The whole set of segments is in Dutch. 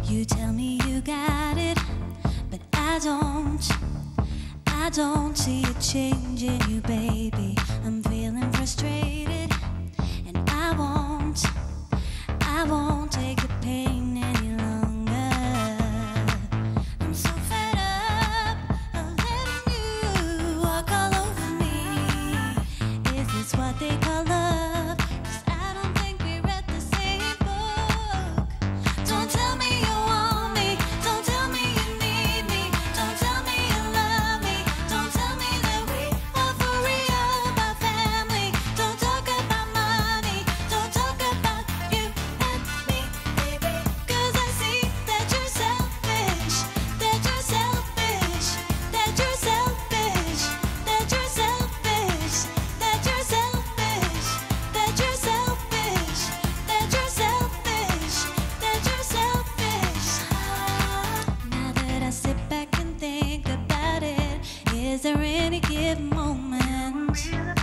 You tell me you got it, but I don't see a change in you, baby. I'm feeling frustrated, and I won't take the pain any longer. I'm so fed up of letting you walk all over me. Is this what they call love? 'Cause I don't think we read the same book. Don't tell me you want me, don't tell me you need me, don't tell me you love me, don't tell me that we are for real about family. Don't talk about money, don't talk about you and me, baby. 'Cause I see that you're selfish, that you're selfish, that you're selfish, that you're selfish, that you're selfish, that you're selfish, that you're selfish, that you're selfish. Now that I sit back and think about it, is there any given moment?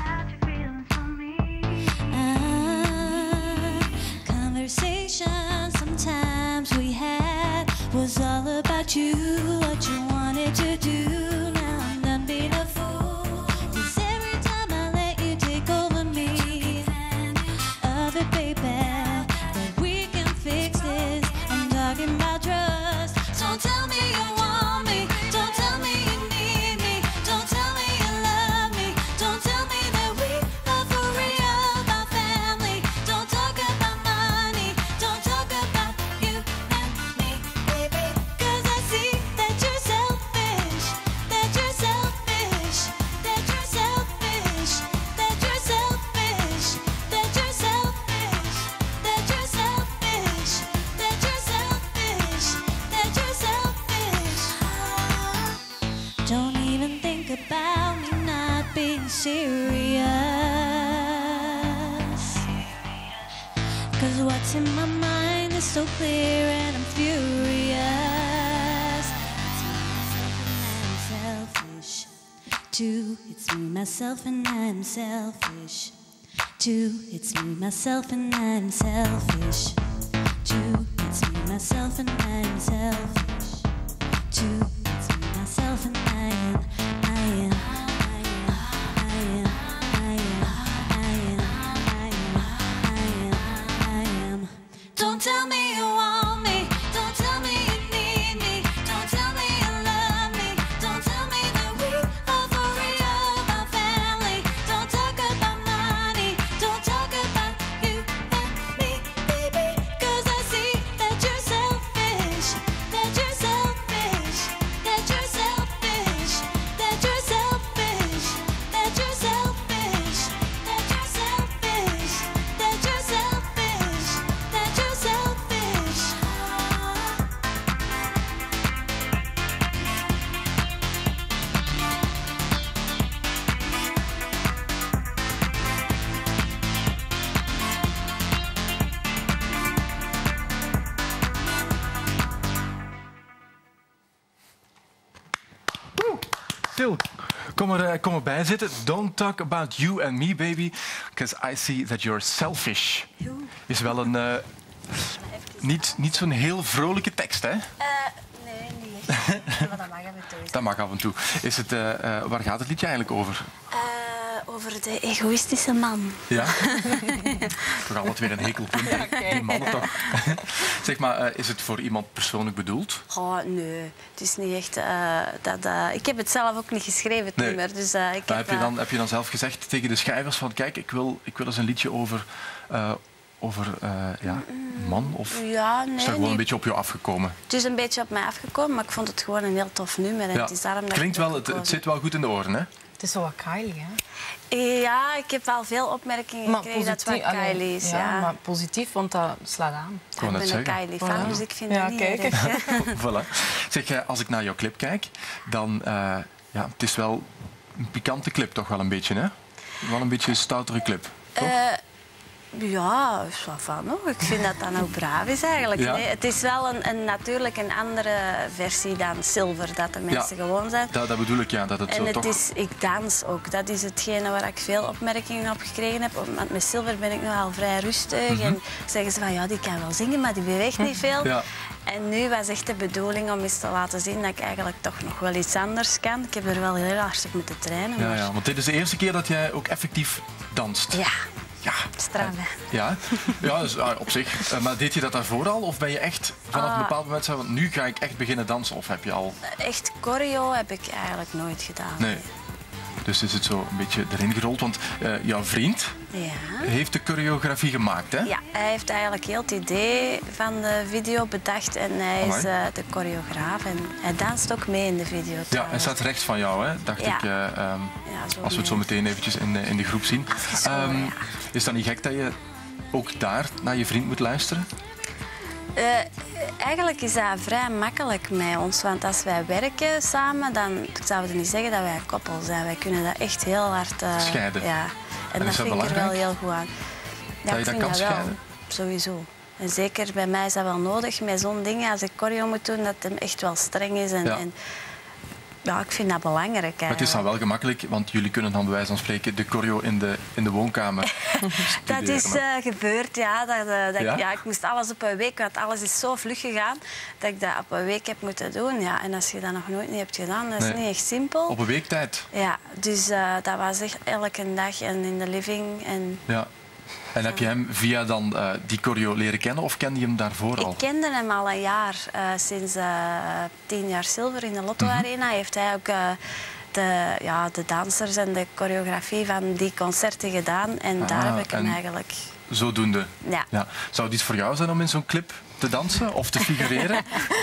Conversation sometimes we had was all about you, what you wanted to do. Now I'm done being a fool, 'cause every time I let you take over me, of it, baby, that we can fix this. I'm talking about trust. Don't tell me you want me, don't tell me you need me, don't tell me you love me, don't tell me that we are for real about family. Don't talk about money, don't talk about you and me, baby. 'Cause I see that you're selfish, that you're selfish, that you're selfish, that you're selfish, that you're selfish, that you're selfish, that you're selfish, that you're selfish. Don't even think about me not being serious, 'cause what's in my mind is so clear and I'm furious. It's me, myself, and I'm selfish. Two, it's me, myself, and I'm selfish. Two, it's me, myself, and I'm selfish. Two, it's me, myself, and I'm selfish. Two, it's me, myself, and I am. Don't tell me you want me, don't tell me you need me, don't tell me you love me, don't tell me that we are for real about family. Don't talk about money, don't talk about you and me, baby. 'Cause I see that you're selfish, that you're selfish, that you're selfish, that you're selfish, that you're selfish, that you're selfish, that you're selfish, that you're selfish. Stil, kom erbij zitten. Don't talk about you and me, baby, because I see that you're selfish. Is wel een niet zo'n heel vrolijke tekst, hè? Nee, niet echt. Maar dat mag af en toe. Dat mag af en toe. Is het, waar gaat het liedje eigenlijk over? Over de egoïstische man. Ja? Toch altijd weer een hekelpunt, hè? Die mannen toch. Zeg maar, is het voor iemand persoonlijk bedoeld? Oh, nee, het is niet echt... ik heb het zelf ook niet geschreven, het Nee. nummer. Dus, Heb je dan zelf gezegd tegen de schrijvers van kijk, ik wil eens een liedje over man? Of ja, nee, is dat gewoon een beetje op je afgekomen? Het is een beetje op mij afgekomen, maar ik vond het gewoon een heel tof nummer. En Ja. het is daarom dat Klinkt ik wel, het zit wel goed in de oren, hè? Het is zo wat Kylie, hè? Ja, ik heb wel veel opmerkingen gekregen dat het wat Kylie is. Ja, maar positief, want dat slaat aan. Ik wou Ik net ben een zeggen. Kylie-fan, Voilà. dus ik vind Ja, het niet kijk. erg. Voilà. Zeg, als ik naar jouw clip kijk, dan het is wel een pikante clip toch wel een beetje, hè? Wel een beetje een stoutere clip, toch? Ja, zo van nog. Ik vind dat dat ook braaf is eigenlijk. Ja. Nee, het is wel natuurlijk een andere versie dan Silver, dat de mensen gewoon zijn. Dat bedoel ik, ja. Dat het En zo het toch... is, ik dans ook. Dat is hetgene waar ik veel opmerkingen op gekregen heb. Want met Silver ben ik nogal vrij rustig. En zeggen ze van, ja, die kan wel zingen, maar die beweegt niet veel. Ja. En nu was echt de bedoeling om eens te laten zien dat ik eigenlijk toch nog wel iets anders kan. Ik heb er wel heel hard op moeten trainen. Ja, maar- ja, want dit is de eerste keer dat jij ook effectief danst. Ja, Ja. straf, hè. Ja, ja dus, op zich. Maar deed je dat daarvoor al? Of ben je echt vanaf een bepaald moment zeggen, want nu ga ik echt beginnen dansen? Of heb je al... Echt choreo heb ik eigenlijk nooit gedaan. Nee. Dus is het zo een beetje erin gerold. Want jouw vriend Ja. heeft de choreografie gemaakt, hè? Ja, hij heeft eigenlijk heel het idee van de video bedacht en hij is Amai. de choreograaf en hij danst ook mee in de video. Ja, hij trouwens. staat rechts van jou, hè? Dacht Ja. ik. Ja, zo Als we het zo mee. meteen eventjes in de groep zien. Zo, ja. Is dat niet gek dat je ook daar naar je vriend moet luisteren? Eigenlijk is dat vrij makkelijk met ons, want als wij werken samen, dan zouden we niet zeggen dat wij een koppel zijn. Wij kunnen dat echt heel hard Scheiden. Ja. En dat is dat vind ik er wel belangrijk? heel goed aan. Ja, je ik dat vind kan dat wel, scheiden? sowieso. En zeker bij mij is dat wel nodig met zo'n dingen als ik choreo moet doen, dat het echt wel streng is. Ja. En ja, ik vind dat belangrijk eigenlijk. Maar het is dan wel gemakkelijk, want jullie kunnen dan bij wijze van spreken de choreo in de woonkamer Dat is studeren. gebeurd, ja. Ja? Ja. Ik moest alles op een week, want alles is zo vlug gegaan, dat ik dat op een week heb moeten doen. Ja. En als je dat nog nooit niet hebt gedaan, dat is Nee. niet echt simpel. Op een week tijd. Ja, dus dat was echt elke dag en in de living. En Ja. En heb je hem via dan die choreo leren kennen of kende je hem daarvoor al? ik kende hem al een jaar, sinds 10 jaar Silver in de Lotto Mhm. Arena. Heeft hij ook de dansers en de choreografie van die concerten gedaan. En daar heb ik hem en- eigenlijk... Zodoende. Ja. Zou het iets voor jou zijn om in zo'n clip te dansen of te figureren?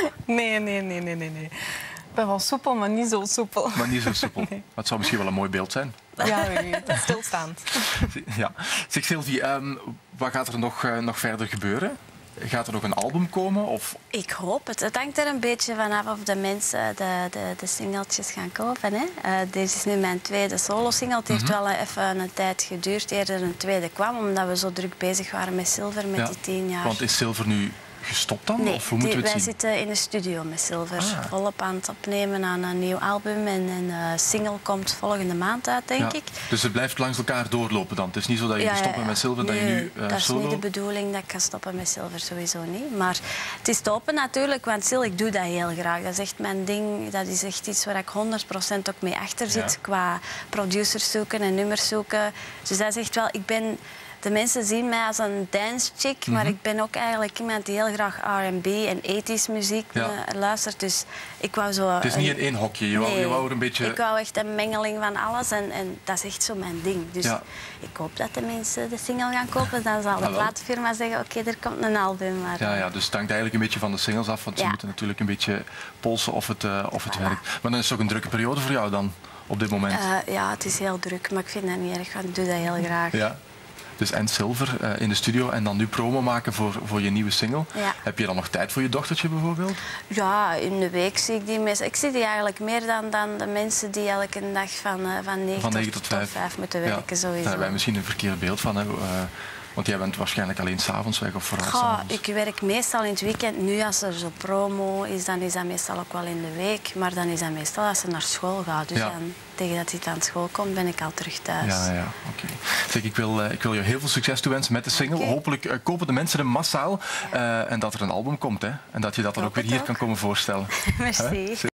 Nee. Ik ben wel soepel, maar niet zo soepel. Maar niet zo soepel. Maar het zou misschien wel een mooi beeld zijn. Ja, wie weet. Stilstaand. Ja. Zeg Sylvie, wat gaat er nog verder gebeuren? Gaat er nog een album komen? Of... Ik hoop het. Het hangt er een beetje vanaf of de mensen de singeltjes gaan kopen. Hè. Deze is nu mijn tweede solo-single. Het heeft wel even een tijd geduurd eer er een tweede kwam, omdat we zo druk bezig waren met Silver, met die 10 jaar. Want is Silver nu gestopt dan? Nee, Of hoe moeten we wij het zien? zitten in de studio met Silver. Ah. Volop aan het opnemen aan een nieuw album. En een single komt volgende maand uit, denk Ja. ik. Dus het blijft langs elkaar doorlopen dan? Het is niet zo dat je stopt met Silver, dat je Nee, nu dat is solo... niet de bedoeling dat ik ga stoppen met Silver, sowieso niet. Maar het is te open natuurlijk, want Sil, ik doe dat heel graag. Dat is echt mijn ding. Dat is echt iets waar ik 100% ook mee achter zit. Ja. Qua producers zoeken en nummers zoeken. Dus dat is echt wel... De mensen zien mij als een dance chick, maar ik ben ook eigenlijk iemand die heel graag R&B en 80s muziek luistert. Dus ik wou zo... Het is niet in één hokje, je wou er een beetje... Ik wou echt een mengeling van alles en dat is echt zo mijn ding. Dus Ja. ik hoop dat de mensen de single gaan kopen. Dan zal de Ah, wel. platenfirma zeggen, oké, er komt een album. Maar, Ja, dus het hangt eigenlijk een beetje van de singles af, want ze Ja. moeten natuurlijk een beetje polsen of het werkt. Maar dan is het ook een drukke periode voor jou dan, op dit moment. ja, het is heel druk, maar ik vind dat niet erg, want ik doe dat heel graag. Ja. Dus en Silver in de studio en dan nu promo maken voor je nieuwe single. Ja. Heb je dan nog tijd voor je dochtertje bijvoorbeeld? Ja, in de week zie ik die mensen. Ik zie die eigenlijk meer dan de mensen die elke dag van 9 Van 9 tot tot 5 moeten Ja. werken, sowieso. Daar hebben wij misschien een verkeerd beeld van. Hè? Want jij bent waarschijnlijk alleen 's avonds weg of vooral 's Goh, avonds. ik werk meestal in het weekend. Nu als er zo promo is, dan is dat meestal ook wel in de week. Maar dan is dat meestal als ze naar school gaat. Dus Ja. dan, tegen dat hij aan school komt, ben ik al terug thuis. Ja, oké. Zeg, ik wil je heel veel succes toewensen met de single. Oké. Hopelijk kopen de mensen hem massaal en dat er een album komt. Hè? En dat je dat dan Ik ook weer hoop hier het kan ook. komen voorstellen. Merci. Hè?